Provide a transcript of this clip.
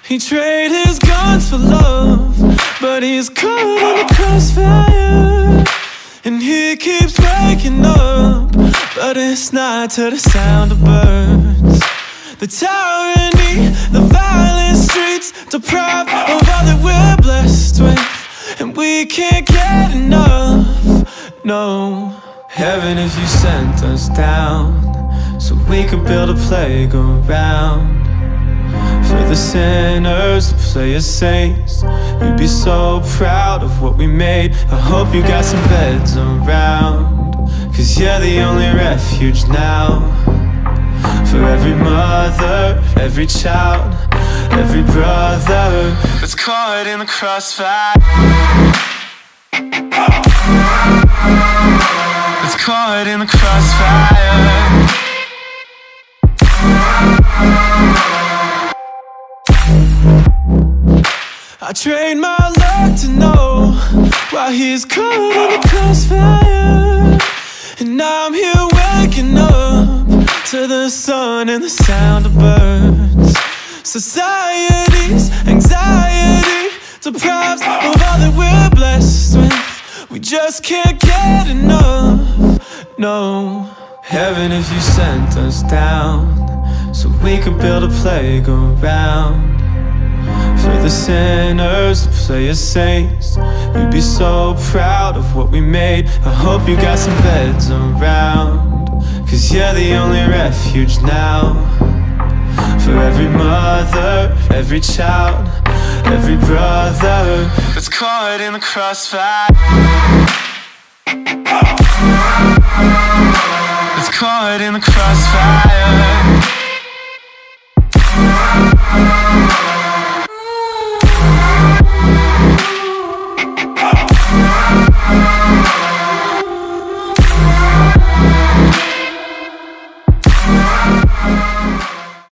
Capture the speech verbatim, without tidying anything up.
He traded his guns for love, but he's caught in the crossfire. And he keeps waking up, but it's not to the sound of birds. The tyranny, the violent streets, deprived of all that we're blessed with, and we can't get enough, no. Heaven, if you sent us down so we could build a playground for the sinners to play as saints, you'd be so proud of what we made. I hope you got some beds around, 'cause you're the only refuge now. For every mother, every child, every brother that's caught in the crossfire, that's caught in the crossfire. I trained my luck to know why he's caught in the crossfire. And I'm here waking up to the sun and the sound of birds. Society's anxiety deprives of all that we're blessed with. We just can't get enough, no. Heaven, if you sent us down so we could build a playground for the sinners to play as saints, you'd be so proud of what we made. I hope you got some beds around, 'cause you're the only refuge now. For every mother, every child, every brother that's caught in the crossfire, that's caught in the crossfire.